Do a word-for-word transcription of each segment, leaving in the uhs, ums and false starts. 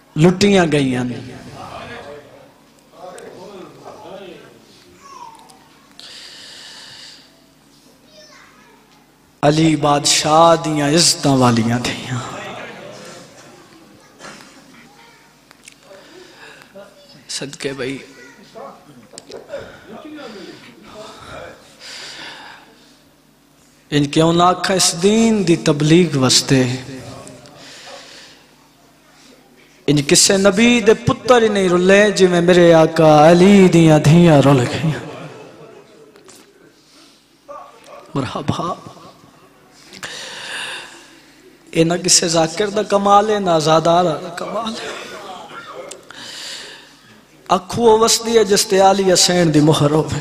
लुटियां गई। अली बादशाह दियां इज्जत वालियां थियां। सदके भाई इन क्यों ना आखा इस दीन दी तबलीग वास्ते इन किसे नबी दे पुत्र ही नहीं रुले जिवें मेरे आका अली दियां धियां रुल गई। मरहबा। ये ना किसे जाकिर दा कमाल है ना आजादार दा कमाल है। अखू वसदी है जिसते आली हसैन दी मुहर हो।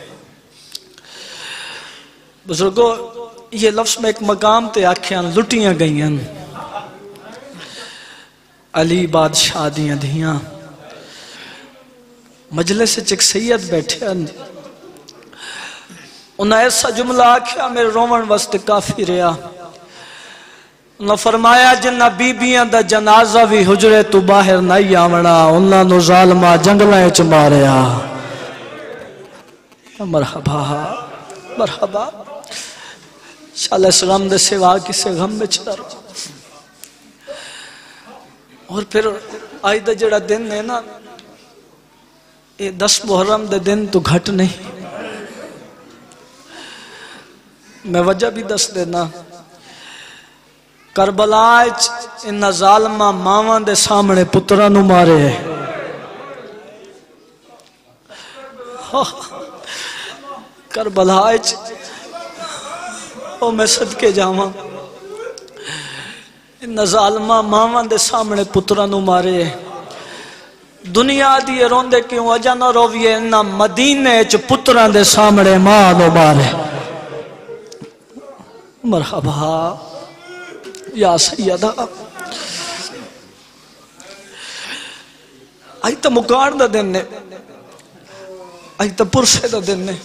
बुजुर्गो ये लफ्ज में एक मकाम ते आख्या लुटियां गई अली बादशाह दियां धियां। मजलिस एक सैयद बैठे उन्हें ऐसा जुमला आख्या मेरे रोवन वास्ते काफी रहा। उन्हें फरमाया जिन्ना बीबियां दा जनाजा भी हुजरे तू बाहर नहीं आवना उन्होंने जालमा जंगलों च मारिया। मरहबा मरहबा। शाला इस गम दे सिवा किसे गम में न रहो। और फिर आज का जड़ा दिन है ना ये दस मुहर्रम दे दिन तो घट नहीं। मैं वजह भी दस देना करबला इन जालमा मावां दे सामने पुत्रा नू मारे। करबला ओ मैं सदके जावा इन जालमा मावां दे सामने पुत्रा नू मारे। दुनिया दी रोंदे क्यों अजा ना रोविए इन्ना मदीने च पुत्रा दे सामने मां नू मारे। मरहबा या सैयदा। आज तो मुकान का दिन है आज तो पुरसे का दिन है।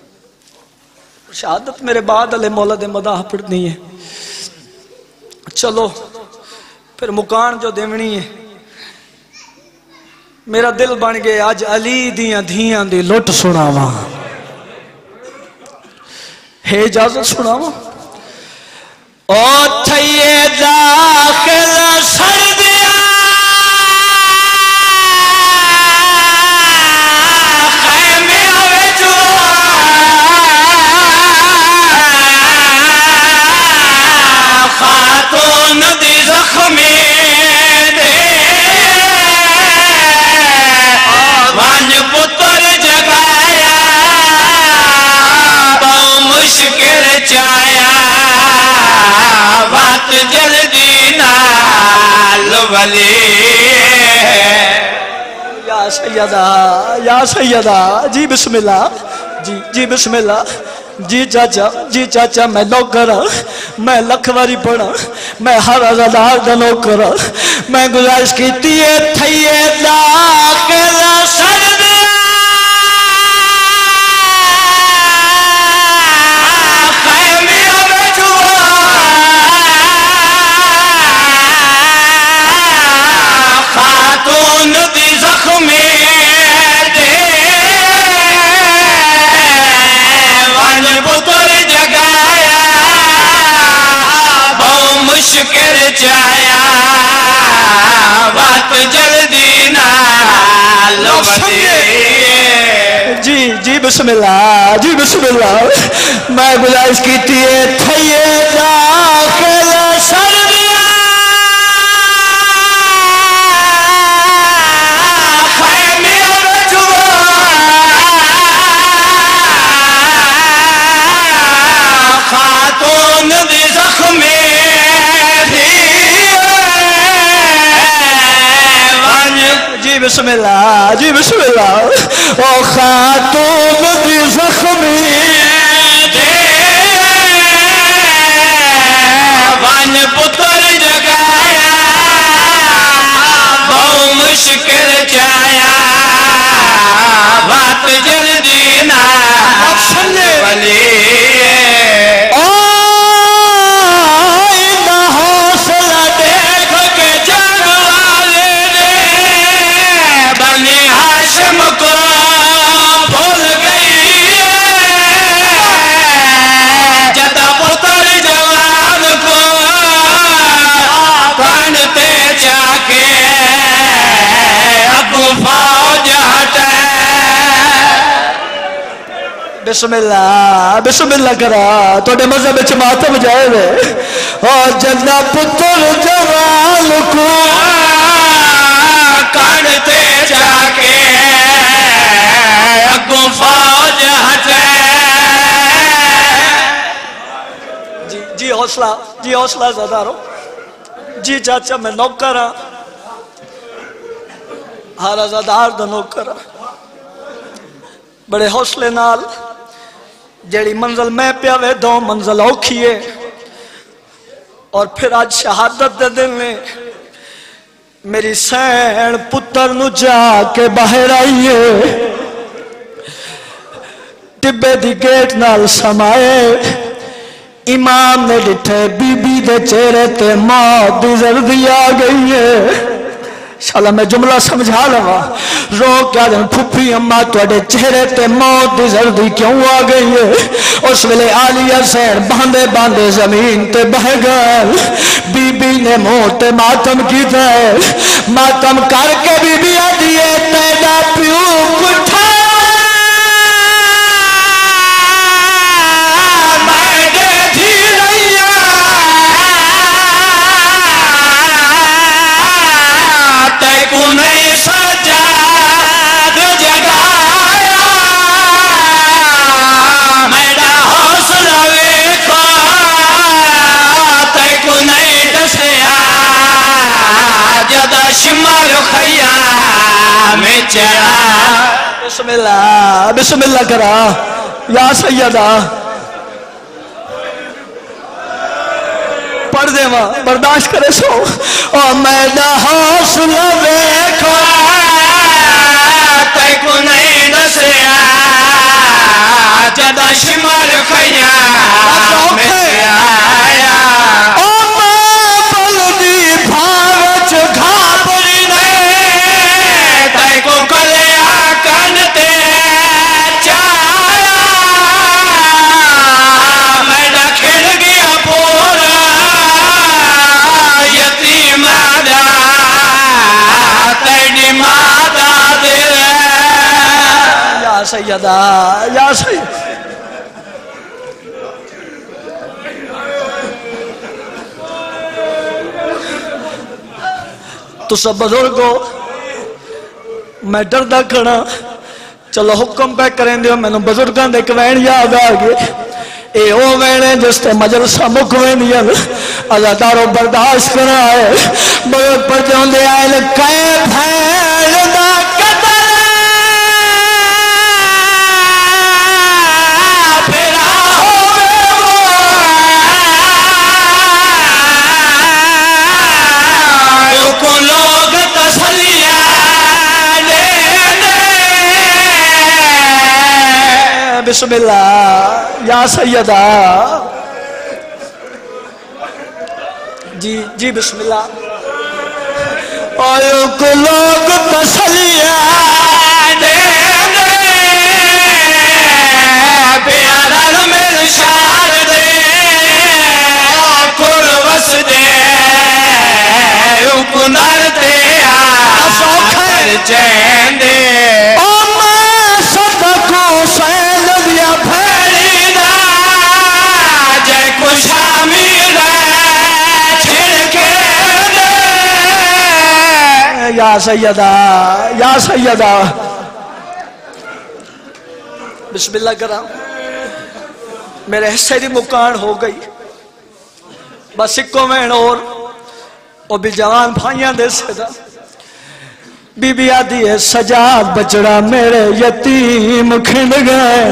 शहादत मेरे बाद अले मौला दे मदाह पढ़नी है। चलो फिर मुकान जो देवनी है। मेरा दिल बन गया आज अली दियां धियां दी लुट सुनावा। है इजाजत सुनावा। ओ थैये दाखिल सर्दिया खैमे आवे जो खातून दी जख्मी दे वन पुत्र जगाया बहु मुश्किल चाया बात जल्दी नाल वली। या सैयदा या सैयदा जी बिस्मिल्लाह जी जी बिस्मिल्लाह जी चाचा जी चाचा मैं नौकर मैं लखवारी पढ़ा मैं हर आजादार का नौकर मैं गुजारिश की थैये दाखिल सर्दिया मुश्किल चाया बात जल्दी नाल जी जी बिस्मिल्लाह जी बिस्मिल्लाह। मैं गुजारिश की थैये दाखिल सर्दिया खैमे खातून दी जख्मी जी बिस्मिल्लाह जी बिस्मिल्लाह। ओ खातून दी जख्मी दे वन पुत्र जगाया बहु मुश्किल चाया बात जल्दी ना वली। हौसला देख के जग वाले ने बिस्मिल्लाह बिस्मिल्लाह करा थोड़े मजहब च मातम जाए वे और जन्ना पुत्र जवान को काटते जाके अगों फौज हटे। जी जी हौसला जी हौसला ज्यादा रो जी चाचा मैं नौकर हाँ हर आजादार दा नौकर हाँ बड़े हौसले नाल जेड़ी मंजिल मैं पिया वे दो मंजिल औखी है और फिर आज शहादत दे दिन ने मेरी सैन पुत्र नु जाके बाहर आईए टिब्बे दी गेट नाल समाए इमाम ने डिठे बीबी दे चेहरे ते मौत दी जर्दी आ गई है। शाला मैं जुमला समझा लवा रो क्या दिन फुफी अम्मा तुहाडे चेहरे ते मौत दी जर्दी क्यों आ गई है। उस वेले आलिया सैन बांधे बांधे जमीन ते बह गए बीबी ने मुंह ते मातम कीता है मातम करके बीबी आदी है तेरा प्यू कुठा बिस्मिल्लाह बिस्मिल्लाह करा या सैयदा पढ़ देवा बर्दाश्त करे सो और मैदा हौसला देखो तैको नहीं दसिया जदा शिमर खैया में आया ओ मां बलदी भावच घाबरी ने तैको कलिया कनते चाया मैडा खेल गया पूरा यतीम दा तेरी माता दे या सैयदा या सैयदा तो सब बुजुर्गो मैं डरदा खड़ा चलो हुक्म पे करें दियो मैनू बुजुर्गों के एक वैन याद आ गए ये वो वैन है जिसते मजलसा मुक वेंदियां अजादारों बर्दाश्त करा है बगैर पर जाते आए कै भैन दा कदर फेरा को लोग तसलिया दे दे बिस्मिल्लाह या सैयदा जी जी बिस्मिल्लाह आयो को लोग तसलिया दे दे प्यारा मेरे शार दे कुरवस दे कुनर ते आ सौखर चैन दे ओ मां सदको सैन दिया फरीदा जय को शामिल छिड़के दे या सैयदा या सैयदा बिस्मिल्लाह करा मेरे हिस्से की मुकान हो गई बस इको वैन और वो भी जवान भाइया दे सदा बीबी आदि है सजाद बचड़ा मेरे यतीम खिंड गए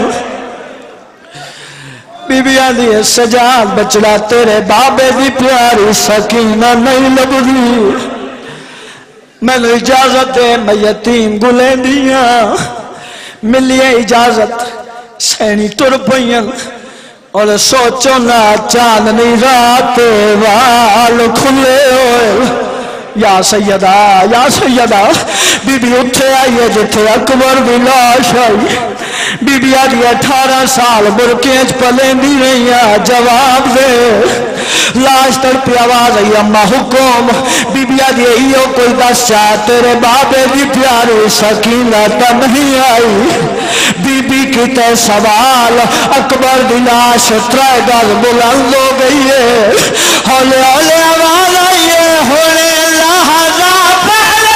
बीबी आदि है सजाद बचड़ा तेरे बाबे की प्यारी सकीना नहीं लगदी मैनू इजाजत दे मैं यतीम गुलेंदियां मिलिए इजाजत सैनी तुर पईयां और सोचो ना चांदनी रात वाल खुले होए या सैयदा या सैयदा बीबी उठे आई है जिथे अकबर की लाश आई बीबी आदि अठारह साल बुरके पलेंदी रही जवाब दे लाश तड़पी आवाज आई अम्मा हुकुम बीबी आदि इो कोई दस चाह तेरे बाबे की प्यारी सकीना तो नहीं आई बीबी किते सवाल अकबर दी लाश त्रै गज बुलंद हो गई है हौले हौले आवाज आई है होने लहजा पहले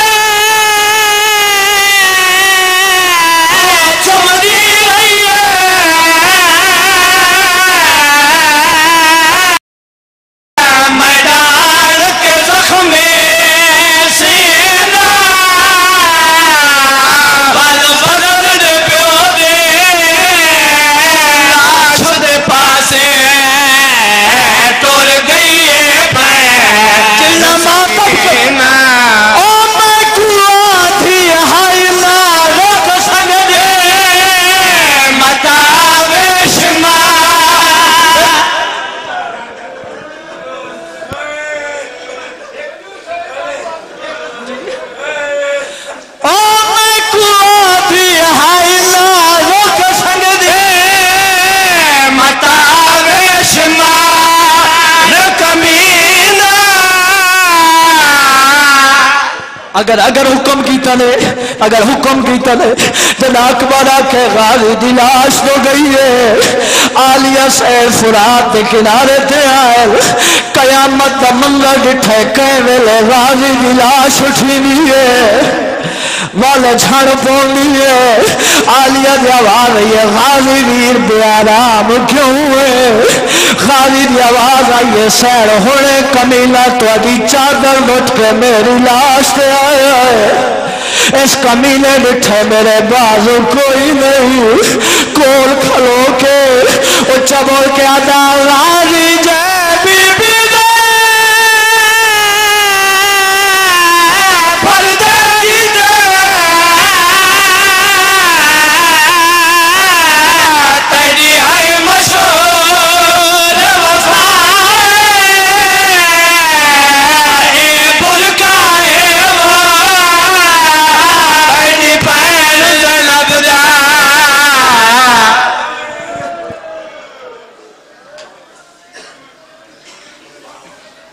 चमड़ी रही है मैदान के जख्म में सीना बल बदल दे प्यो दे लाश दे पासे टुर गई है पैर जिन्ना मातम ना ओ मैं कुआ थी हाय ना रोक सकदे मतावेश मा ओ मैं कुआ थी हाय ना रोक सकदे मतावेश मार कमीना अगर अगर हुक्म कीता ने अगर हुक्म कीता ने जना अकबर के गाजी दी लाश हो गई है आलिया सैर फुरात के किनारे ते आए कयामत का मंगल डिठे कई वेले गाजी दी लाश उठी नहीं है वाले झड़ पौनी है आलिया की आवाज आई है गाजी वीर बेआराम क्यों है गाजी की आवाज आई है सैर होने कमीला तुहाडी चादर लुट के मेरी लाश ते आया है इस कमीने बिठे मेरे बाजू कोई नहीं कोल खलो के उच्चा बोल के आदा